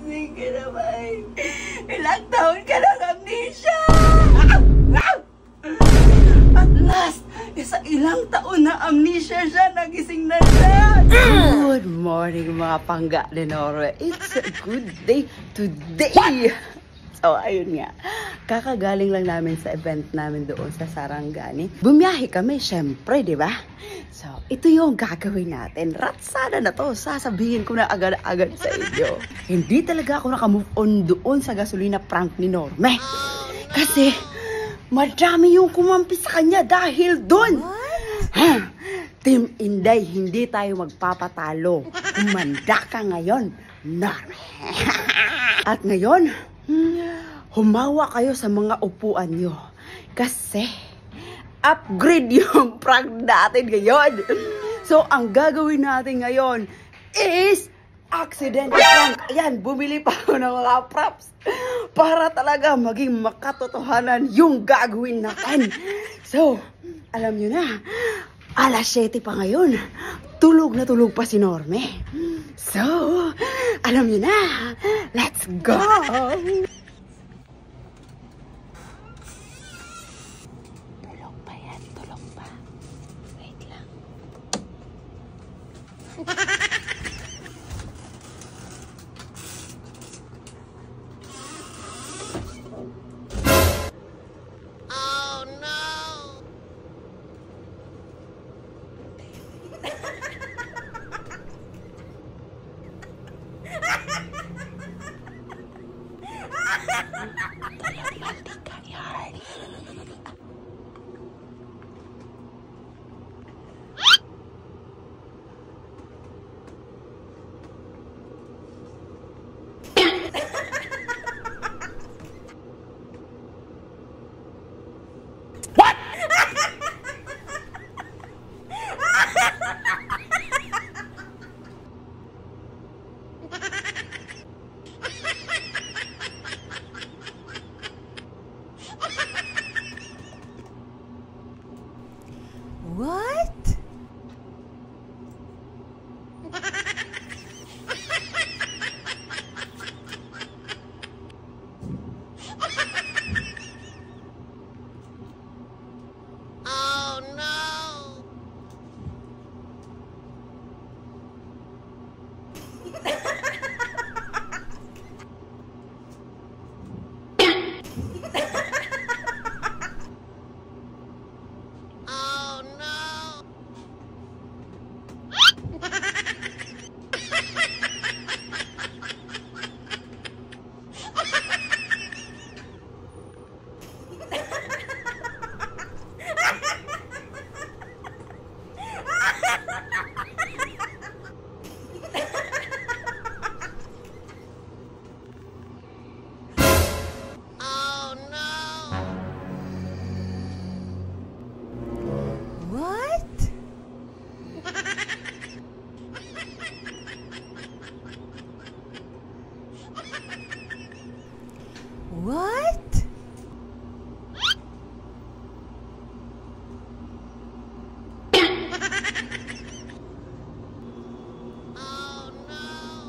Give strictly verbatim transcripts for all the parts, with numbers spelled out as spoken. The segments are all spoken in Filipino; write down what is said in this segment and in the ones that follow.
gising ka naman. Ilang taon ka ng amnesia! At last, isa ilang taon na amnesia siya, nagising na siya! Good morning mga pangga de Norway. It's a good day today! So, ayun nga. Kakagaling lang namin sa event namin doon sa Sarangani. Bumiyahe kami, syempre, di ba? So, ito yung gagawin natin. Ratsada na to. Sasabihin ko na agad-agad sa inyo. Hindi talaga ako nakamove on doon sa gasolina prank ni Norme. Kasi, madami yung kumampi sa kanya dahil doon. Ha? Team Inday, hindi tayo magpapatalo. Kumanda ka ngayon, Norme. At ngayon, humawa kayo sa mga upuan nyo. Kasi, upgrade yung prank natin ngayon. So, ang gagawin natin ngayon is accident prank. Ayan, bumili pa ako ng mga props para talaga maging makatotohanan yung gagawin natin. So, alam nyo na, alas siyete pa ngayon. Tulog na tulog pa si Norme. So, alam nyo na, let's go! Tulog pa yan, tulog pa. Wait lang. Oh no! What? Oh no! Oh no! Oh no! What? What? Oh no!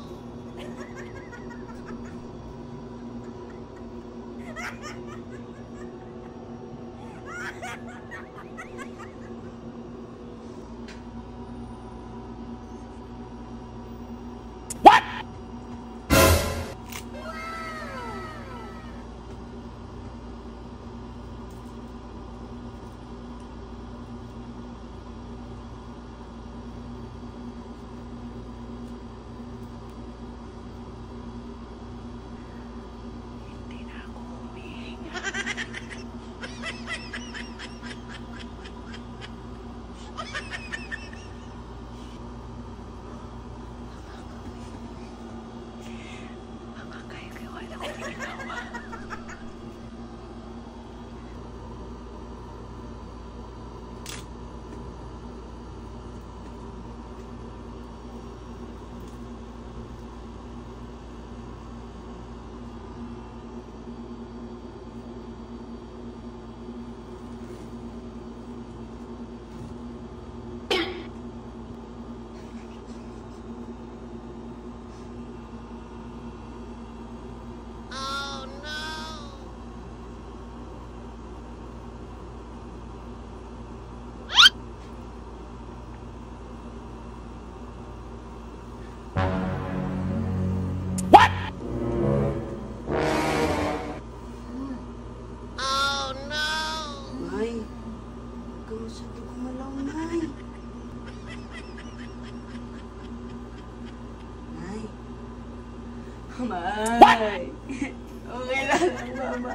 May. Okay lang, mama.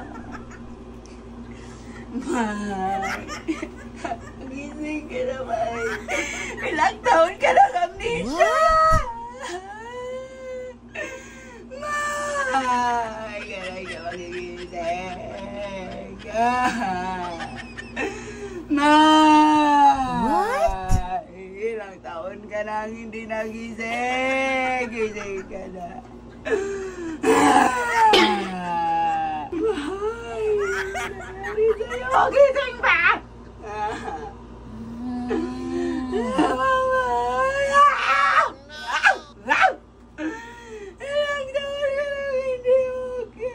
May. Gising ka na, May. Ilang taon ka na amnesia. May. Kailan ka magigising. May. What? Ilang taon ka nang hindi nagising. Gising ka na. Gising ba? Ilang taon ka nang hindi okay.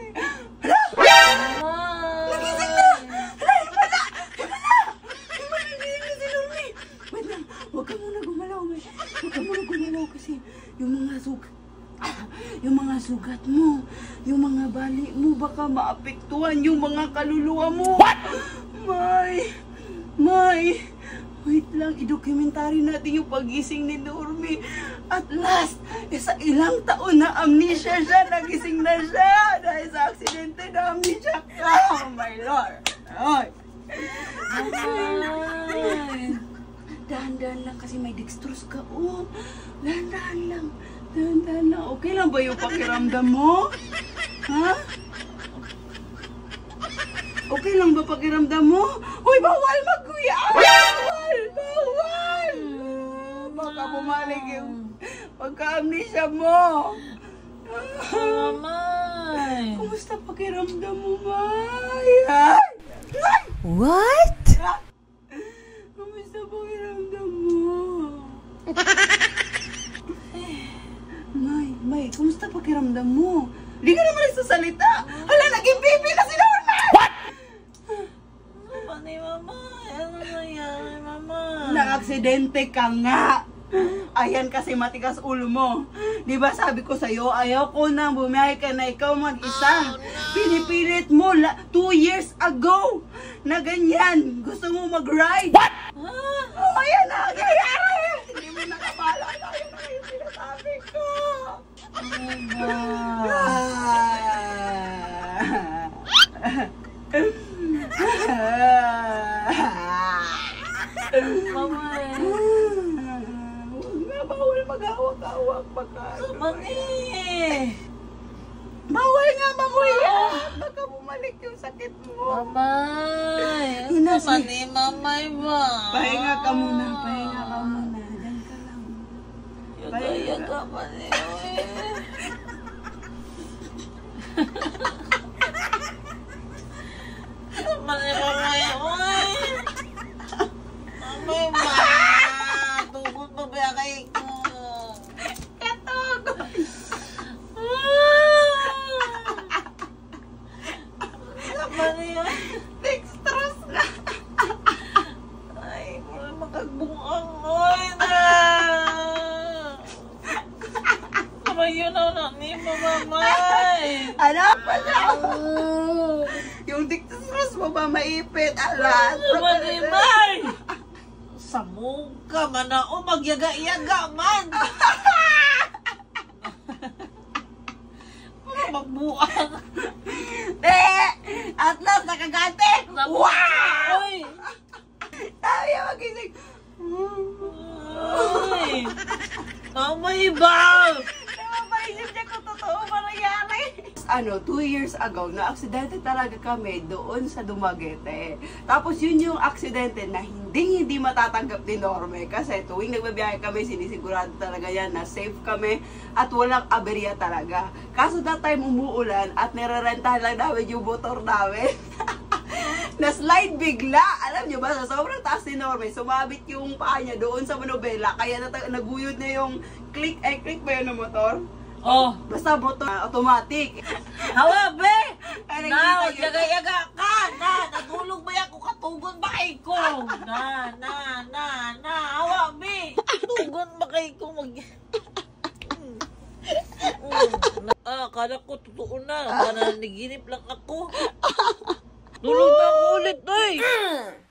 Nagising na! Hala, iba na! Iba na! Iba na, hindi na si Lumi. Wait lang, huwag ka muna gumalaw. Huwag ka muna gumalaw kasi yung mga sugat, yung mga sugat mo, yung mga bali mo, baka maapektuhan yung mga kaluluwa mo. What? May, may, wait lang, i-documentary natin yung pagising ni Normi. At last, isa ilang taon na amnesia siya, nagising na siya dahil sa aksidente na amnesia ka. Oh my Lord. Ay. Dahan-dahan lang kasi may dextrose ka. Oh, dahan-dahan lang. Dahan-dahan lang. Okay lang ba yung pakiramdam mo? Ha? Okay lang ba pakiramdam mo? Uy, bawal magkuya! Bawal! Bawal! Baka bumalik yung pagka-amnesia mo. Mamay. Kumusta pakiramdam mo, May? Ay! Ay! What? Kumusta pakiramdam mo? May, May, kumusta pakiramdam mo? Di ka naman nagsasalita. Hala, naging baby na si Norma! What? Ano ba ni Mama? Ano nangyari, Mama? Na-aksidente ka nga. Ayan kasi matigas ulo mo. Di ba sabi ko sa'yo, ayaw ko na bumiyahe ka na ikaw mag-isa. Pinipilit mo la two years ago na ganyan. Gusto mo mag-ride. What? Ah, Oh, ayan na, nangyayari. Hindi mo nakapaalala. Ayan na yung sinasabi ko. Mamay. Huwag na, bawal maghawak-hawak baka. Mani. Bawal nga manguya. Baka bumalik yung sakit mo. Mamay. Ina, Ano ba ni Mamay ba? Pahinga ka muna, pahinga ka muna. Diyan ka lang. Yaga-yaga pa niya. Ano ba ni Mamay? Uy! Mamay ba? Tugod pa ba kay ko? Katog! Ano ba niya? Dextrose na! Ay, wala makagbungang. Uy na! Kamay yun na na ni Mamay. Ano pa siya? Yung dextrose mo ba maipit? Alas! Ano ba ni May? Samog ka man na o magyaga-yaga man. Ano magbuang? De! At last, nakagante! Wow! Uy! Tayo magising! Uy! Mamay ba? Napapaisip niya kung totoo ba nangyari. Ano, two years ago, na-aksidente talaga kami doon sa Dumaguete. Tapos yun yung aksidente na hindi hindi matatanggap ni Norme. Kasi tuwing nagbabiyahe kami, sinisigurado talaga yan na safe kami at walang aberya talaga. Kaso that time umuulan at nirerentahan lang namin yung motor namin. Na-slide bigla. Alam nyo ba, sa sobrang taas ni Norme, sumabit yung paa niya doon sa manobela. Kaya nat- naguyod na yung click, eh, click ba yun ng motor? Oh! Basta motor, uh, automatic. Hawa, be! Ay, Na, nagkita yun. yaga-yaga ka! Na, natulog ba yan kung katugon ba kay ko? Na, na, na, na, hawa, be! Tugon ba kay ko mag... Mm. Mm. Ah, akala ko totoo na. Para naginip lang ako. Tulog na ako ulit, ay!